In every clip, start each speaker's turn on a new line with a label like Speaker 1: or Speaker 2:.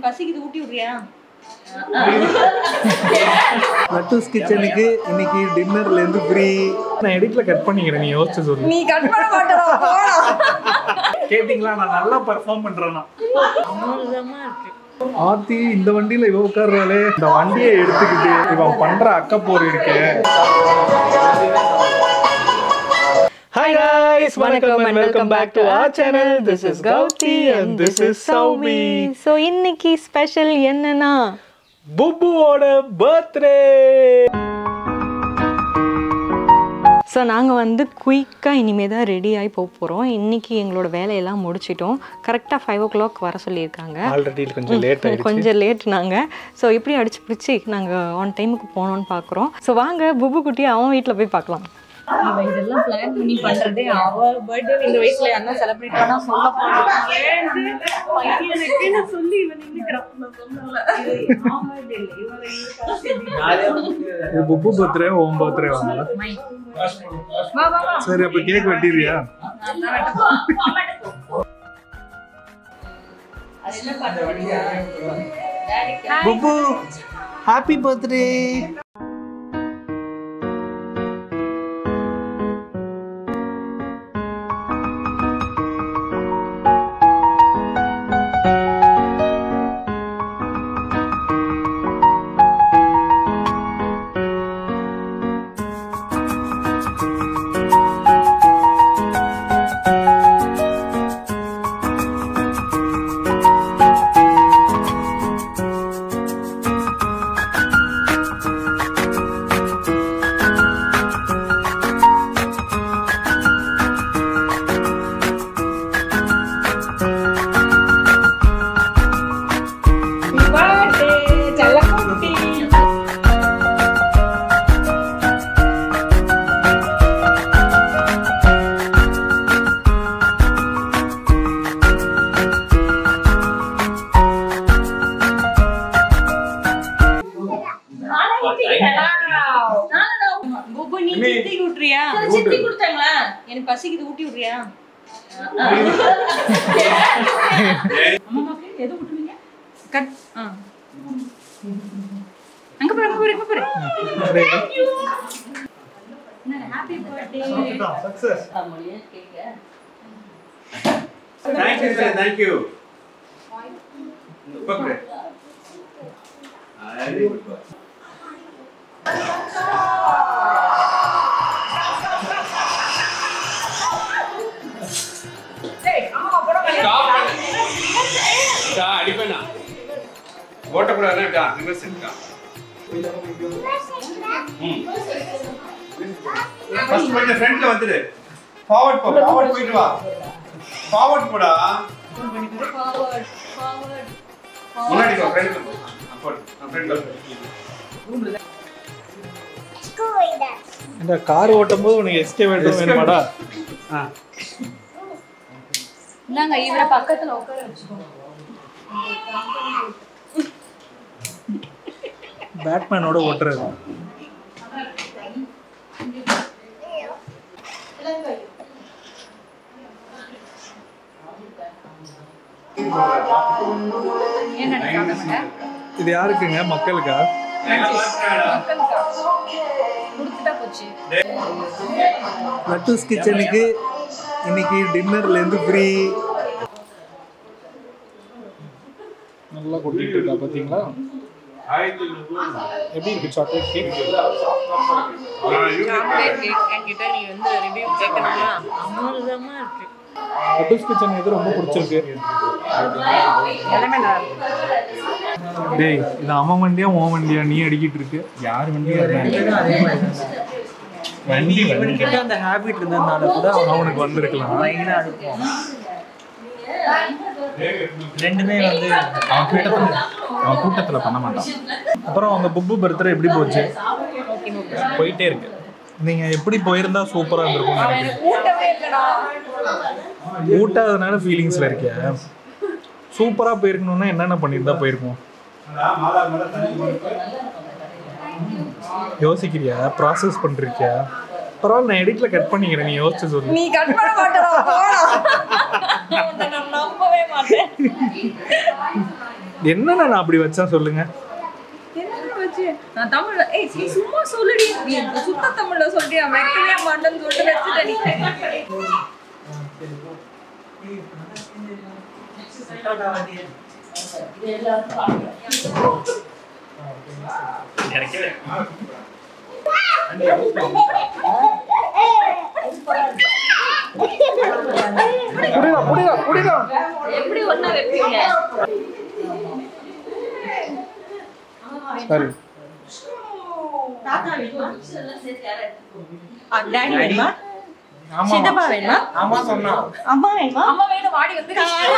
Speaker 1: பசிக்குது ஊட்டி விடுறியா?
Speaker 2: நட்டூஸ் கிச்சனுக்கு இன்னைக்கு டின்னர்ல இருந்து ஃப்ரீ. நான் எடிட்ல கட் பண்ணிக்கிறேன், நீ யோசிச்சு சொல்லு.
Speaker 1: நீ கட் பண்ண மாட்டடா போடா.
Speaker 2: கேட்டிங்களா நான் நல்லா பெர்ஃபார்ம் பண்றேனா?
Speaker 1: அமோகமா இருக்கு.
Speaker 2: ஆத்தி இந்த வண்டியில இவ உட்கார்றாளே, இந்த வண்டியை எடுத்துக்கிட்டு இவன் பண்ற அக்கப்போர் இருக்கு. Hi guys, welcome and welcome back to our channel. This is Gowti and this is Sowbi.
Speaker 1: So இன்னைக்கு ஸ்பெஷல் என்னன்னா
Speaker 2: Boobooவோட பர்த்டே.
Speaker 1: ஸோ நாங்கள் வந்து குயிக்காக இனிமேல் தான் ரெடி ஆகி போக போகிறோம். இன்றைக்கி எங்களோட வேலையெல்லாம் முடிச்சிட்டோம். கரெக்டாக 5 o'clock வர சொல்லியிருக்காங்க.
Speaker 2: ஆல்ரெடி கொஞ்சம்
Speaker 1: லேட் நாங்கள். ஸோ இப்படி அடிச்சு பிடிச்சி நாங்கள் ஆன் டைமுக்கு போகணுன்னு பார்க்குறோம். ஸோ வாங்க புப்பு குட்டி அவன் வீட்டில் போய் பார்க்கலாம். இதெல்லாம் பிளான் பண்ணி பண்ணுறதே அவ பர்த்டே இந்த வயசில் என்ன செலிப்ரேட் பண்ணால் சொல்ல போகிறேன் சொல்லி இவன் நின்றுக்கிறான்.
Speaker 2: புப்பு பர்த்டே ஓம் பர்த்டே வாங்கல. சரி அப்ப கேக் வெட்டிறியா? புப்பு ஹாப்பி பர்த்டே.
Speaker 1: எனக்கு பசிக்குது ஊட்டி விடுறியா? எது விட்டுருவீங்க? கட் அங்க போய் happy birthday.
Speaker 2: Success.
Speaker 3: Thank you. Okay. Very good. அடிப்பேனா ஓட்டக்கூடாதுன்னா ரிவர்ஸ் இருக்கா? ஃபர்ஸ்ட் போய் ஃப்ரண்ட்ல வந்துடு. ஃபார்வர்ட் போயிட்டு வா. ஃபார்வர்ட் போடா. முன்னாடி வா ஃப்ரண்ட்ல போ. ஃப்ரண்ட்ல
Speaker 2: இந்த கார் ஓட்டும்போது உனக்கு எஸ்கேவேட்டர் வேணுமாடா?
Speaker 1: நாங்க இவர பக்கத்துல உட்கார வச்சுக்கோங்க.
Speaker 2: பேட்மேனோட ஓட்டுறது. இது யாருக்குங்க? மக்களுக்கா? நட்டூஸ் கிச்சனுக்கு இன்னைக்கு டின்னர்ல இருந்து ஃப்ரீ. நல்லா கொட்டிட்டு இருக்கா பாத்தீங்களா? எப்படி இருக்கு சாக்லேட் கேக்?
Speaker 1: என்கிட்ட நீ வந்து ரிவ்யூ கேட்கணும்னா அமோகமா இருக்கு.
Speaker 2: நட்டூஸ் கிச்சன் எது ரொம்ப பிடிச்சிருக்கு?
Speaker 1: எல்லாமே நல்லா இருக்கு.
Speaker 2: டேய் இது அவன் வண்டியா உன் வண்டியா நீ அடிக்கிட்டு இருக்கு? யார் வண்டியா? வண்டி கிட்ட அந்த ஹேபிட் இருந்ததுனால கூட அவனுக்கு வந்திருக்கலாம். ரெண்டுமே வந்து அவன் கூட்டத்தில் பண்ண மாட்டான். அப்புறம் அவங்க புப்பு பர்த்டே எப்படி போச்சு? போயிட்டே இருக்கு. நீங்க எப்படி போயிருந்தா சூப்பரா இருந்திருக்கும் நினைக்கிறேன். ஊட்டாதனால ஃபீலிங்ஸ்ல இருக்கியா? சூப்பரா போயிருக்கணும்னா என்னென்ன பண்ணியிருந்தா போயிருக்கோம்? யோசிக்கிறியா? ப்ராசஸ் பண்றியா? பரவாயில்ல நான் எடிட்ல கட் பண்ணிக்கிறேன், நீ யோசிச்சு சொல்லு.
Speaker 1: நீ கட் பண்ண மாட்டடா போடா. நான் நம்பவே மாட்டேன்.
Speaker 2: என்னன்னா நான் அப்படி வச்சேன் சொல்லுங்க.
Speaker 1: நான் தமிழ்ல நீ சும்மா சொல்லுடி, நீ சுத்த தமிழ்ல சொல்லியா, வைக்கவே மாட்டேன்னு சொல்லிட்டு வச்சுட்டேன். எப்படி ஒண்ணா வைப்பீங்க?
Speaker 2: சரி
Speaker 1: டாடி வேணுமா? சித்தப்பா வேணுமா?
Speaker 2: ஆமா சொன்னா.
Speaker 1: அம்மா வேணுமா? அம்மா வேணும், வாடி வந்து.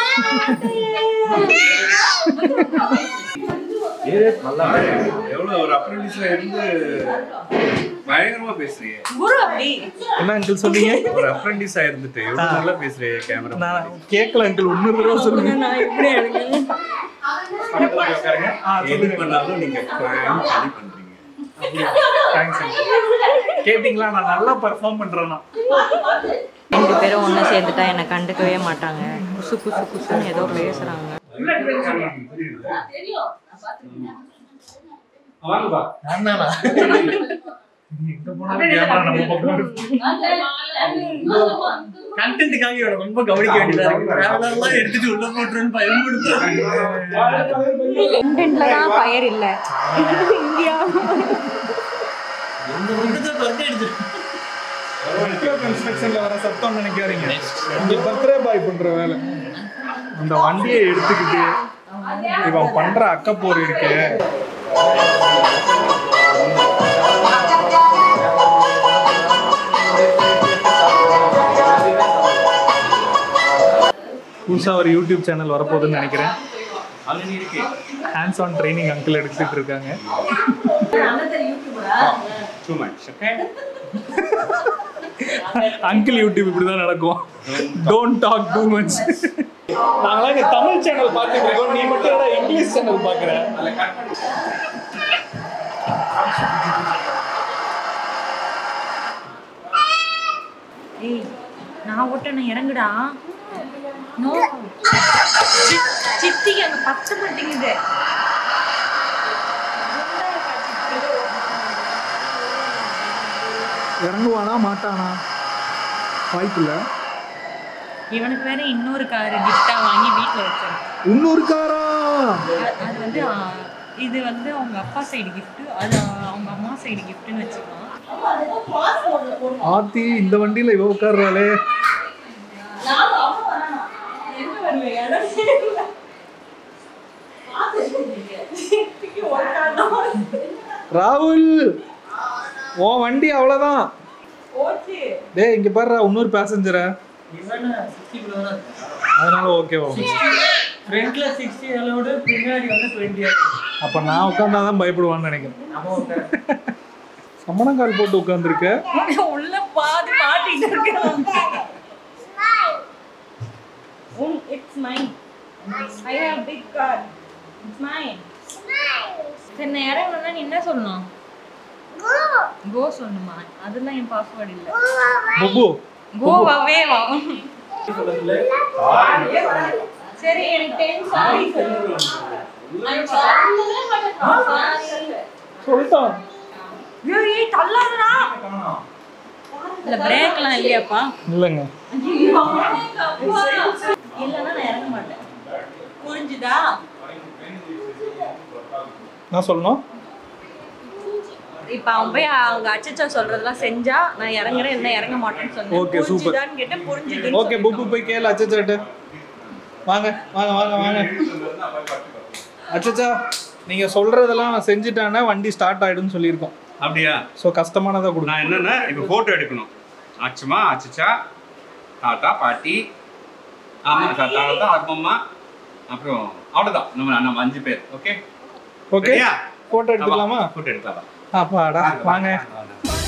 Speaker 3: எவ்வளவு ஒரு அப்ரெண்டிஸ்ல இருந்து பயங்கரமா பேசுறீங்க.
Speaker 1: குரு அப்படி
Speaker 2: என்ன அங்கிள் சொன்னீங்க?
Speaker 3: ஒரு அப்ரெண்டிஸா இருந்துட்டு எவ்வளவு நல்லா பேசுறீங்க கேமரா.
Speaker 2: நான் கேட்கல அங்கிள், இன்னொரு தடவை சொல்லுங்க.
Speaker 1: நான் எப்படி எடுக்கணும்?
Speaker 3: எது பண்ணாலும் நீங்க சரி பண்றீங்க.
Speaker 2: தேங்க்ஸ் கேட்டிங்களா? நான் நல்லா பெர்ஃபார்ம் பண்றேன்னா.
Speaker 1: 2 பேரும் ஒண்ணா சேர்ந்துட்டா என்னை கண்டுக்கவே மாட்டாங்க. குசு குசு குசுன்னு ஏதோ பேசுறாங்க.
Speaker 4: கண்டென்ட்காக ரொம்ப கவனிக்க வேண்டியதா இருக்கு. எடுத்துட்டு உள்ள போட்டுருன்னு பயன்படுத்துறாங்க.
Speaker 1: கண்டென்ட்ல தான் ஃபயர் இல்ல. இந்தியா
Speaker 2: கன்ஸ்ட்ரக்ஷன்ல வர சத்தம் நினைக்காதீங்க. இந்த பர்த்டே பாய் பண்ற வேலை. அந்த வண்டியை எடுத்துக்கிட்டு இவன் பண்ற அக்கப்போர் இருக்கு. புதுசா ஒரு யூடியூப் சேனல் வரப்போகுதுன்னு நினைக்கிறேன். ஹேண்ட்ஸ் ஆன் ட்ரைனிங் அங்கிள் எடுத்துட்டு இருக்காங்க. அங்கிள் யூடியூப் இப்படிதான் நடக்கும். Don't talk too much. நாங்களாம் இங்க தமிழ் சேனல் பார்த்துட்டு இருக்கோம், நீ மட்டும் இங்கிலீஷ் சேனல் பாக்குற.
Speaker 1: ஏய் நான் ஓட்டன இறங்குடா. நோ சித்திக்கு அங்க பத்த மாட்டேங்குது.
Speaker 2: இறங்குவானா மாட்டானா வாய்ப்பில்ல.
Speaker 1: இவனுக்கு வேற இன்னொரு கார் கிஃப்டா வாங்கி வீட்டுல வச்சேன்.
Speaker 2: இன்னொரு காரா?
Speaker 1: அது வந்து இது வந்து அவங்க அப்பா சைடு கிஃப்ட், அது அவங்க அம்மா சைடு கிஃப்ட்னு வச்சுக்கலாம்.
Speaker 2: ஆத்தி இந்த வண்டியில இவ உட்கார்றாளே. ராகுல் உன் வண்டி அவ்வளவுதான். டேய் இங்க பாரு, இன்னொரு பேசஞ்சரா அதனால ஓகேவா?
Speaker 4: ஃப்ரண்ட்ல 60 அலோடு, பின்னாடி வந்து 20.
Speaker 2: அப்ப நான் உட்கார்ந்தாதான் பயப்படுவான்னு நினைக்கிறேன். சம்மணங்கால் போட்டு உட்கார்ந்துருக்க.
Speaker 1: உள்ள பாதி மாட்டிட்டு இருக்கேன். It's mine. I have big car. It's mine. சரி நான் இறங்கணும்னா நீ என்ன சொல்லணும்? கோ சொல்லணுமா? அதெல்லாம் என் பாஸ்வேர்ட் இல்ல.
Speaker 2: புபு
Speaker 1: கோவாவே வா. சரி எனக்கு 10 சாரி சொல்லு.
Speaker 2: சொல்லிட்டான்.
Speaker 1: ஏய் தள்ளாதடா. இல்ல பிரேக்லாம் இல்லையாப்பா?
Speaker 2: இல்லங்க.
Speaker 1: இல்லன்னா நான் இறங்க மாட்டேன். புரிஞ்சுதா?
Speaker 2: நான் சொல்லணும்.
Speaker 1: இப்ப அவன் போய் அவங்க அச்சச்சா சொல்றதெல்லாம் செஞ்சா நான் இறங்குறேன், என்ன இறங்க மாட்டேன்னு சொன்னேன்.
Speaker 2: Okay super.
Speaker 1: புரிஞ்சுதான்னு கேட்டேன், புரிஞ்சுது.
Speaker 2: ஓகே புபு போய் கேளு அச்சச்சாட்ட. வாங்க வாங்க வாங்க வாங்க. அச்சச்சா நீங்க சொல்றதெல்லாம் நான் செஞ்சுட்டானே வண்டி ஸ்டார்ட் ஆயிடும்னு சொல்லியிருக்கோம்.
Speaker 3: அப்படியா?
Speaker 2: ஸோ கஷ்டமானதாக கொடுங்க.
Speaker 3: நான் என்னன்னா இப்போ போட்டோ எடுக்கணும். அச்சுமா அச்சச்சா தாத்தா பாட்டி ஆமா தாத்தா அம்மம்மா அப்புறம் அவ்வளோதான். நம்ம 5 பேர். ஓகே
Speaker 2: ஓகே போட்டோ எடுத்துக்கலாமா?
Speaker 3: போட்டோ எடுக்கலாம்.
Speaker 2: அப்பாடா வாங்க.